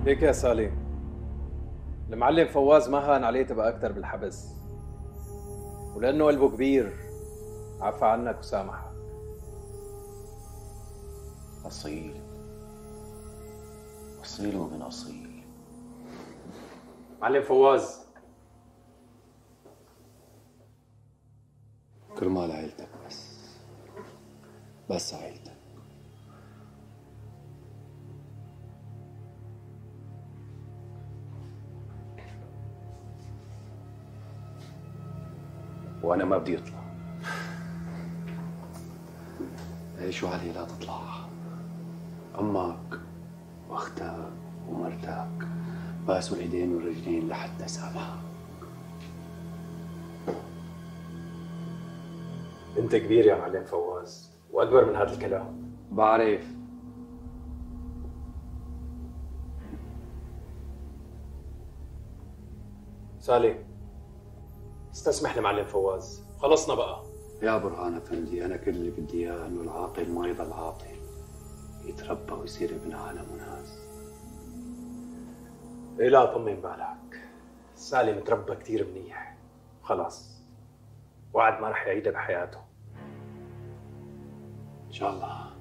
ليك يا سالم، المعلم فواز ما هان عليه تبقى أكتر بالحبس، ولأنه قلبه كبير عفى عنك وسامحك. أصيل أصيل ومن أصيل. معلم فواز، كرمال عيلتك بس عيلتك. وأنا ما بدي أطلع. عيش وعلي لا تطلع. أمك وأختك ومرتك باسوا الإيدين والرجلين لحتى سامحك. أنت كبير يا معلم فواز وأكبر من هذا الكلام. بعرف. سالم، استسمح لمعلم فواز، خلصنا بقى. يا برهان أفندي، أنا كل اللي بدي إياه إنه العاقل ما يضل عاطل، يتربى ويصير ابن عالم وناس. إيه لا، طمن بالك، سالم تربى كتير منيح، خلاص وعد ما رح يعيدها بحياته. إن شاء الله.